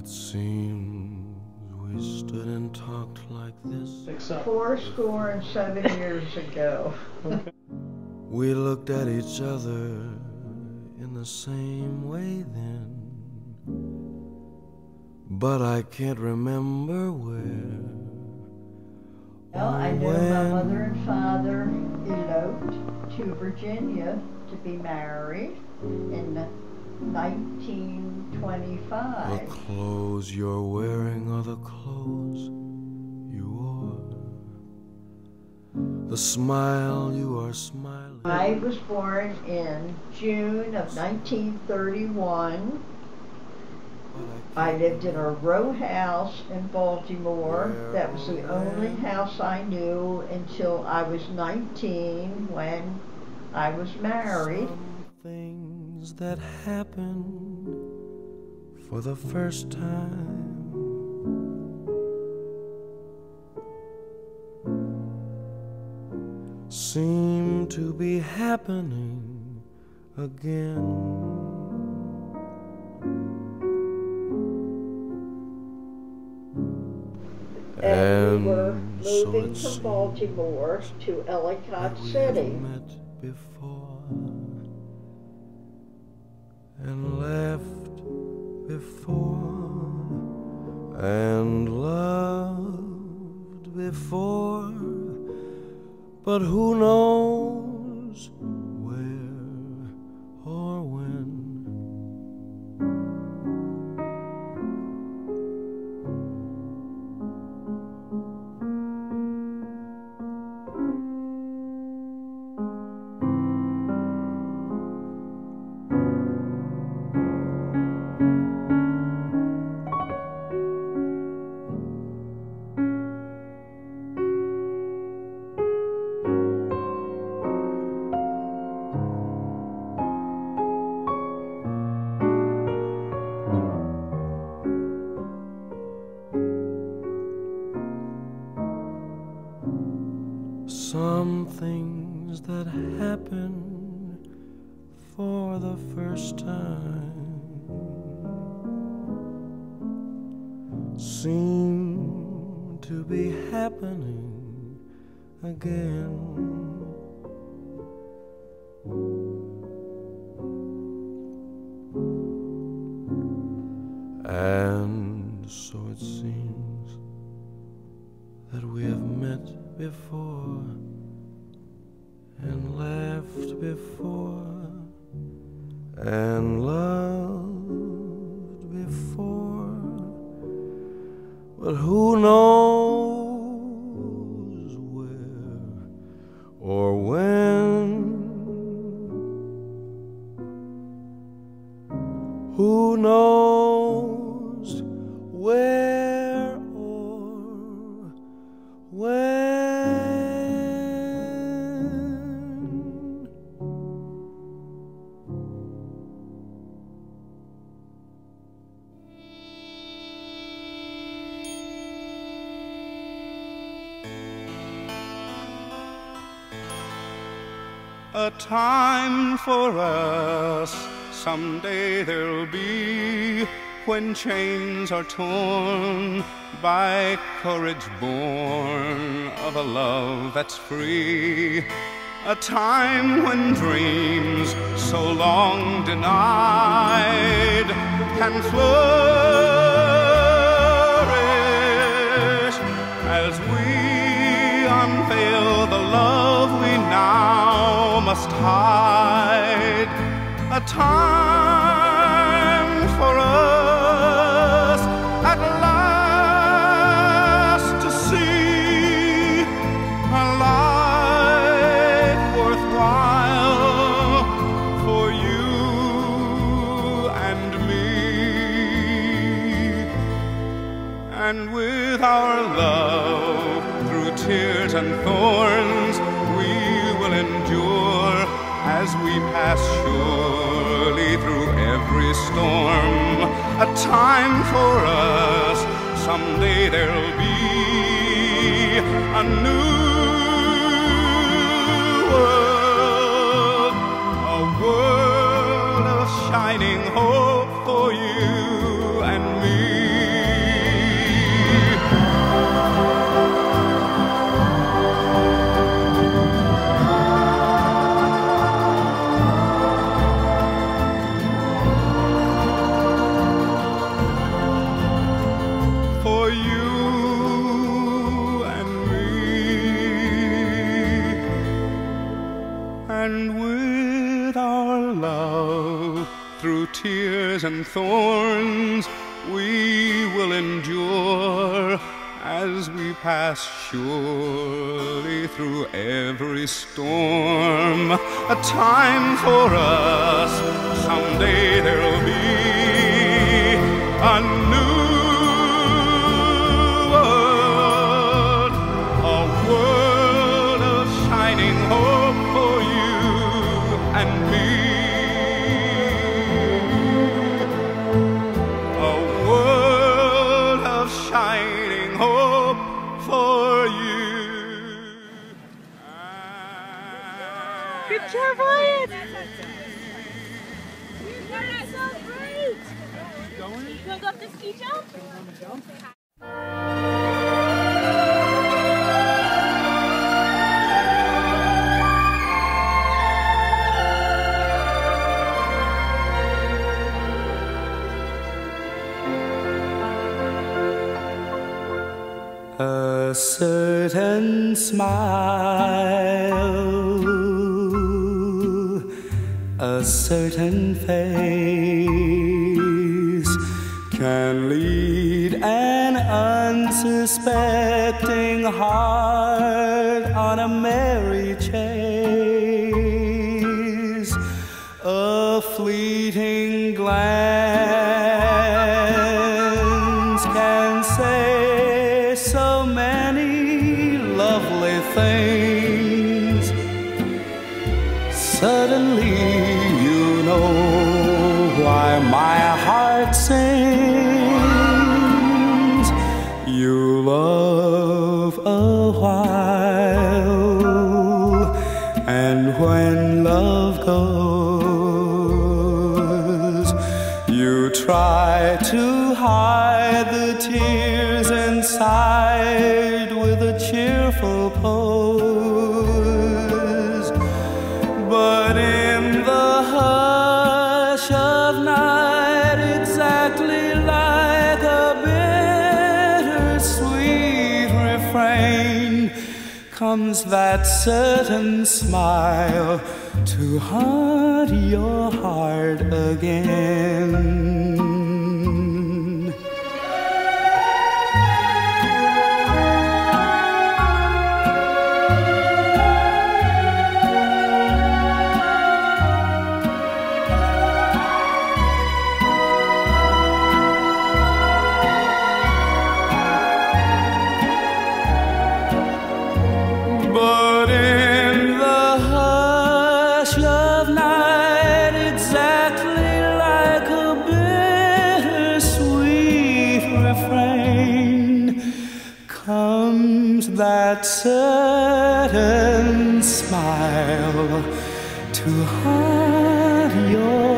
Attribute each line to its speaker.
Speaker 1: seems we stood and talked like this.
Speaker 2: 70 years ago.
Speaker 3: Okay.
Speaker 1: We looked at each other in the same way then, but I can't remember where.
Speaker 2: Well, I know my mother and father eloped to Virginia to be married in 1925.
Speaker 1: The clothes you're wearing are the clothes you wore. The smile you are smiling.
Speaker 2: I was born in June of 1931. I lived in a row house in Baltimore. That was the only house I knew until I was 19 when I was married.
Speaker 1: Some things that happen for the first time seem to be happening again.
Speaker 2: And we were
Speaker 1: so
Speaker 2: moving
Speaker 1: it
Speaker 2: from Baltimore to Ellicott City.
Speaker 1: met before and left before and loved before, but who knows where or when. Some things that happen for the first time seem to be happening again. And so it seems that we have met before and laughed before and loved before, but who knows where or when? Who knows where or when?
Speaker 4: A time for us, someday there'll be, when chains are torn by courage born of a love that's free. A time when dreams so long denied can flourish as we unveil the love we now must hide. A time for us at last to see a life worthwhile for you and me. And with our love through tears and thorns we will endure as we pass surely through every storm. A time for us, someday there'll be a new world, a world of shining hope for you and me. tears and thorns we will endure as we pass surely through every storm. A time for us, someday there'll be a new world, a world of shining hope for you and me. A world of shining hope for you.
Speaker 3: Good job, Wyatt! That's so great! You want to go up the ski jump?
Speaker 5: A certain smile, a certain face can lead an unsuspecting heart on a merry chase. A fleeting glance can say so many lovely things. Suddenly you know why my heart sings. You love a while, and when love goes, you try to hide the tears inside with a cheerful pose. But in the hush of night, exactly like a bittersweet refrain, comes that certain smile to haunt your heart again. But in the hush of night, exactly like a bittersweet refrain, comes that certain smile to haunt your